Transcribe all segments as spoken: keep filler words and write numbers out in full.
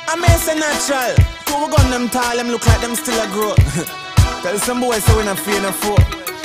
I may say natural. Two we gun them tall, them look like them still a grow. Tell some boys so we not fear no foe.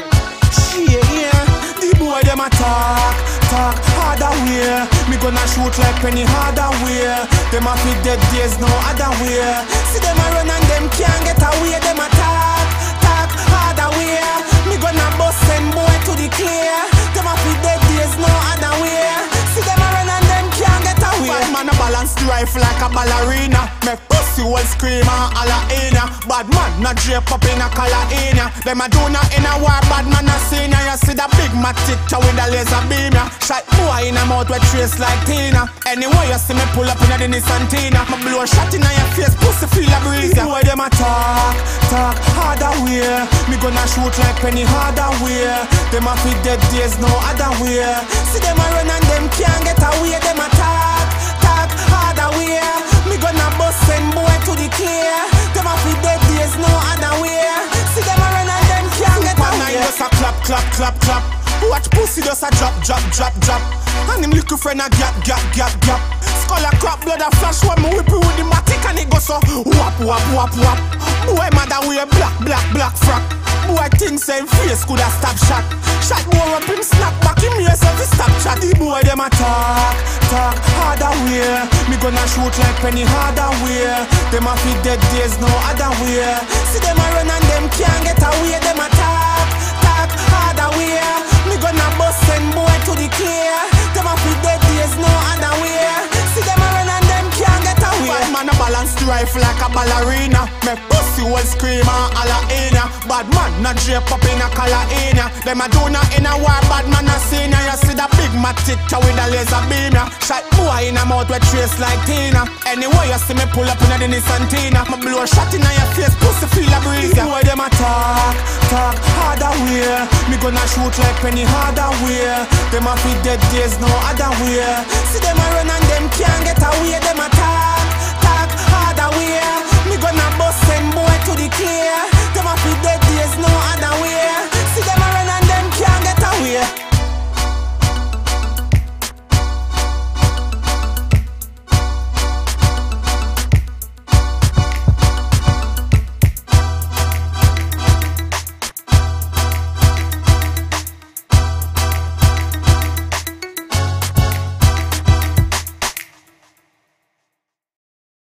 Shit, yeah. The boy them a talk, talk harder way. Me gonna shoot like penny harder way. Them a fit dead days no other way. See them a run and them can't get away. Them a talk, talk harder way. Me gonna bust them boy to the clear. Them a fit dead days no other way. See them a run and them can't get away. Bad man a balance the rifle like a ballerina. Make pussy will scream and holla in ya. Bad man not drape up in a collar in ya. Them a do not in a war, bad man a seen ya. You see the big matic with a laser beam ya. Shot boy in a mouth with trace like Tina. Anyway you see me pull up in the Nissan Tina. Me blow a shot in your face, pussy feel a breeze ya. Boy them a talk, talk harder way. Me gonna shoot like penny harder way. Them a fit dead days no other way. See them a run and them can't get away. Them a talk, talk harder way. Me gonna bust them boy to the clear. Them a fit dead days no other way. See them a run and them can't get away. Just a clap, clap, clap, clap. Watch pussy just a drop, drop, drop, drop. And him little friend a gap, gap, gap, gap. Skull a crap, blood a flash when me whip it with the matic and it go so whap, whap, whap, whap. Boy mother wear black, black, black frock. Boy think same face coulda stop shot. Shot boy up him snap back him ears so fi stop chat. The boy them a talk, talk harder way. Me gonna shoot like penny harder way. Them a fit dead days no other way. See them a run and them can't get away. Them a talk, talk harder way. Me gonna bust them boy to the clear. Them a fit dead days no other way. See them a run and them can't get away. Bad man a balance the rifle like a ballerina. Make pussy will scream and holla in ya. Bad man not drape up in a collar in ya. Them a do not in a war, bad man a seen ya. You see the big matic with a laser beam ya. Shot boy in a mouth with trace like Tina. Anyway you see me pull up in the Nissan Tina. Me blow a shot in your face, pussy feel a breeze ya. Boy them a talk, talk harder way. Me gonna shoot like penny harder way. Them a fit dead days no other way. See them a run and them can't get away. Them a talk, talk harder way. Me gonna bust them boy to the clear.